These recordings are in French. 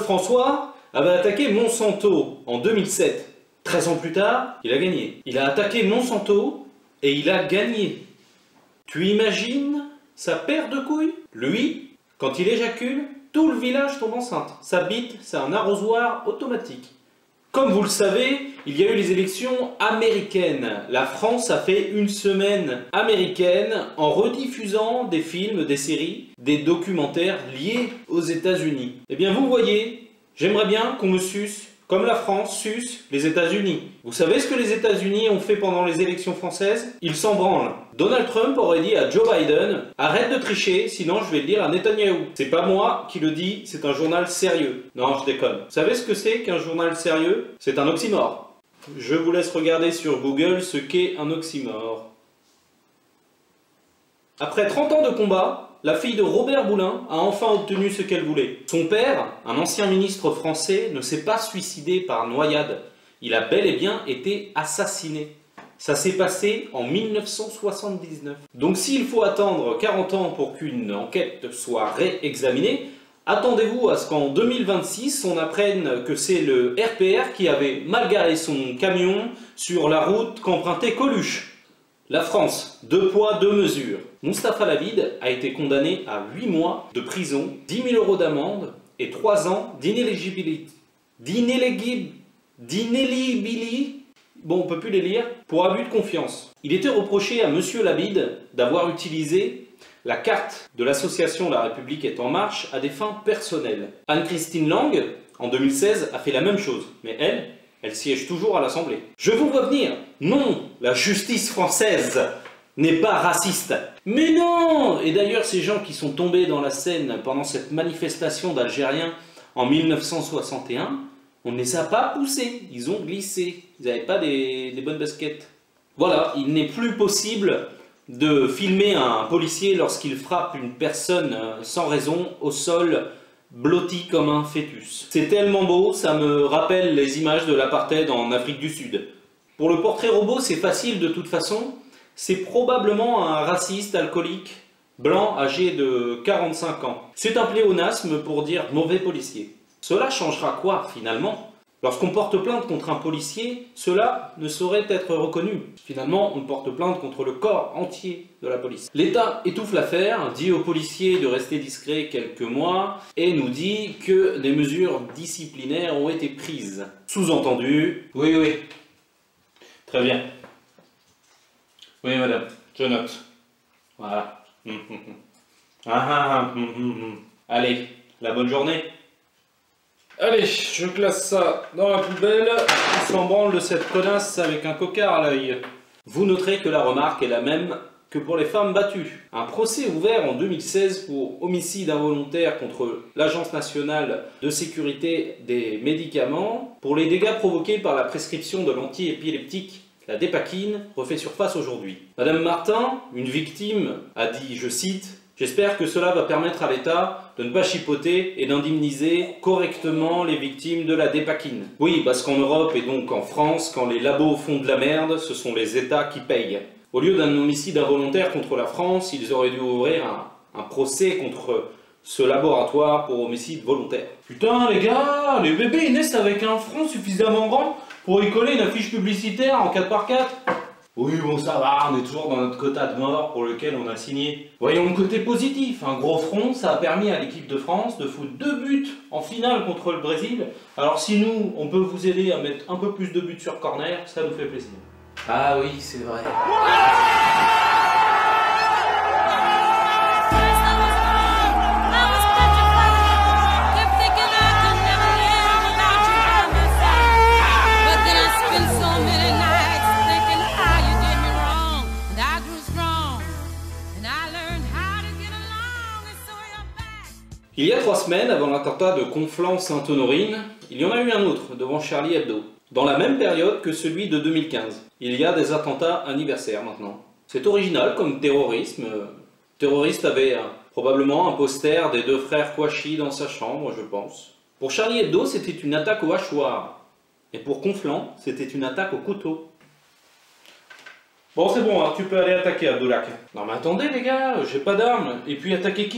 François avait attaqué Monsanto en 2007. 13 ans plus tard, il a gagné. Il a attaqué Monsanto et il a gagné. Tu imagines sa paire de couilles? Lui, quand il éjacule, tout le village tombe enceinte. Sa bite, c'est un arrosoir automatique. Comme vous le savez, il y a eu les élections américaines. La France a fait une semaine américaine en rediffusant des films, des séries, des documentaires liés aux États-Unis. Eh bien, vous voyez, j'aimerais bien qu'on me suce comme la France suce les États-Unis. Vous savez ce que les États-Unis ont fait pendant les élections françaises? Ils s'en branlent. Donald Trump aurait dit à Joe Biden « Arrête de tricher, sinon je vais le dire à Netanyahou ». C'est pas moi qui le dis, c'est un journal sérieux. Non, je déconne. Vous savez ce que c'est qu'un journal sérieux? C'est un oxymore. Je vous laisse regarder sur Google ce qu'est un oxymore. Après 30 ans de combat, la fille de Robert Boulin a enfin obtenu ce qu'elle voulait. Son père, un ancien ministre français, ne s'est pas suicidé par noyade. Il a bel et bien été assassiné. Ça s'est passé en 1979. Donc s'il faut attendre 40 ans pour qu'une enquête soit réexaminée, attendez-vous à ce qu'en 2026, on apprenne que c'est le RPR qui avait mal garé son camion sur la route qu'empruntait Coluche. La France, 2 poids, 2 mesures. Mustapha Labid a été condamné à 8 mois de prison, 10 000 € d'amende et 3 ans d'inéligibilité. Bon, on peut plus les lire, pour abus de confiance. Il était reproché à Monsieur Labid d'avoir utilisé la carte de l'association La République est en marche à des fins personnelles. Anne-Christine Lang, en 2016, a fait la même chose, mais elle siège toujours à l'Assemblée. Je vous vois venir. Non, la justice française n'est pas raciste. Mais non! Et d'ailleurs, ces gens qui sont tombés dans la Seine pendant cette manifestation d'Algériens en 1961, on ne les a pas poussés, ils ont glissé. Ils n'avaient pas des bonnes baskets. Voilà, il n'est plus possible de filmer un policier lorsqu'il frappe une personne sans raison au sol, blotti comme un fœtus. C'est tellement beau, ça me rappelle les images de l'apartheid en Afrique du Sud. Pour le portrait robot, c'est facile de toute façon. C'est probablement un raciste alcoolique blanc âgé de 45 ans. C'est un pléonasme pour dire mauvais policier. Cela changera quoi finalement? Lorsqu'on porte plainte contre un policier, cela ne saurait être reconnu. Finalement, on porte plainte contre le corps entier de la police. L'État étouffe l'affaire, dit aux policiers de rester discrets quelques mois et nous dit que des mesures disciplinaires ont été prises. Sous-entendu, oui. Très bien. Oui, madame, je note. Voilà. Allez, la bonne journée. Allez, je classe ça dans la poubelle. On s'en branle de cette connasse avec un cocard à l'œil. Vous noterez que la remarque est la même que pour les femmes battues. Un procès ouvert en 2016 pour homicide involontaire contre l'Agence nationale de sécurité des médicaments pour les dégâts provoqués par la prescription de l'antiépileptique, la dépakine, refait surface aujourd'hui. Madame Martin, une victime, a dit, je cite, « J'espère que cela va permettre à l'État de ne pas chipoter et d'indemniser correctement les victimes de la dépakine. » Oui, parce qu'en Europe et donc en France, quand les labos font de la merde, ce sont les États qui payent. Au lieu d'un homicide involontaire contre la France, ils auraient dû ouvrir un procès contre ce laboratoire pour homicide volontaire. Putain les gars, les bébés ils naissent avec un front suffisamment grand pour y coller une affiche publicitaire en 4x4. Oui bon ça va, on est toujours dans notre quota de mort pour lequel on a signé. Voyons le côté positif, un gros front, ça a permis à l'équipe de France de foutre 2 buts en finale contre le Brésil. Alors si nous, on peut vous aider à mettre un peu plus de buts sur corner, ça nous fait plaisir. Ah oui, c'est vrai. Il y a 3 semaines, avant l'attentat de Conflans-Sainte-Honorine, il y en a eu un autre devant Charlie Hebdo, dans la même période que celui de 2015. Il y a des attentats anniversaires maintenant. C'est original comme terrorisme. Le terroriste avait probablement un poster des 2 frères Kouachi dans sa chambre, je pense. Pour Charlie Hebdo, c'était une attaque au hachoir. Et pour Conflans, c'était une attaque au couteau. Bon, c'est bon, hein, tu peux aller attaquer Abdoulak. Non mais attendez les gars, j'ai pas d'armes. Et puis attaquer qui ?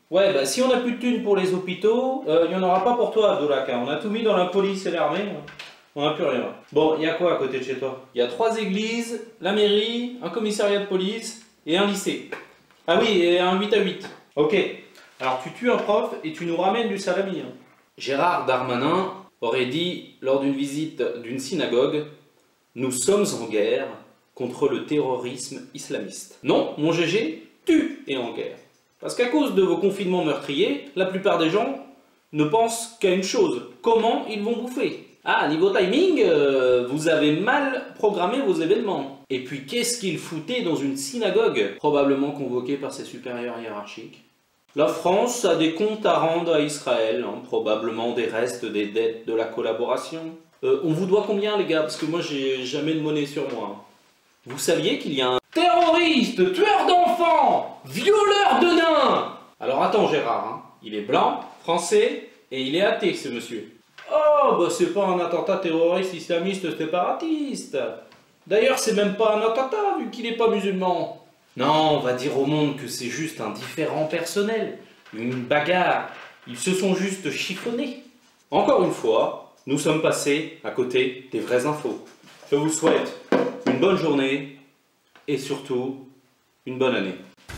Ouais, bah si on n'a plus de thunes pour les hôpitaux, il n'y en aura pas pour toi, Abdoulak. Hein. On a tout mis dans la police et l'armée. On n'a plus rien. Bon, il y a quoi à côté de chez toi? Il y a 3 églises, la mairie, un commissariat de police et un lycée. Ah oui, et un 8 à 8. Ok. Alors tu tues un prof et tu nous ramènes du salami. Hein. Gérard Darmanin aurait dit lors d'une visite d'une synagogue: nous sommes en guerre contre le terrorisme islamiste. Non, mon GG, tu es en guerre. Parce qu'à cause de vos confinements meurtriers, la plupart des gens ne pensent qu'à une chose: comment ils vont bouffer. Ah, niveau timing, vous avez mal programmé vos événements. Et puis qu'est-ce qu'ils foutaient dans une synagogue, probablement convoquée par ses supérieurs hiérarchiques? La France a des comptes à rendre à Israël, hein, probablement des restes des dettes de la collaboration. On vous doit combien, les gars? Parce que moi j'ai jamais de monnaie sur moi. Vous saviez qu'il y a un terroriste, tueur d'enfants, violeur de nains? Alors attends Gérard, hein. Il est blanc, français et il est athée ce monsieur. Oh, bah c'est pas un attentat terroriste islamiste séparatiste. D'ailleurs c'est même pas un attentat vu qu'il n'est pas musulman. Non, on va dire au monde que c'est juste un différend personnel, une bagarre. Ils se sont juste chiffonnés. Encore une fois, nous sommes passés à côté des vraies infos. Je vous souhaite une bonne journée et surtout une bonne année.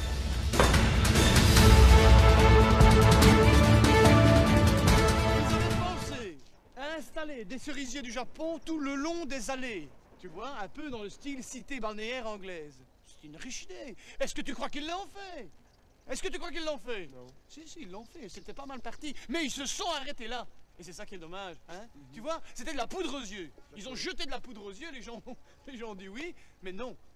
Vous avez pensé à installer des cerisiers du Japon tout le long des allées. Tu vois, un peu dans le style cité balnéaire anglaise. C'est une riche idée. Est-ce que tu crois qu'ils l'ont fait? Est-ce que tu crois qu'ils l'ont fait? Non. Si, ils l'ont fait. C'était pas mal parti. Mais ils se sont arrêtés là. Et c'est ça qui est dommage, hein? Tu vois, c'était de la poudre aux yeux. Ils ont jeté de la poudre aux yeux, les gens ont dit oui, mais non.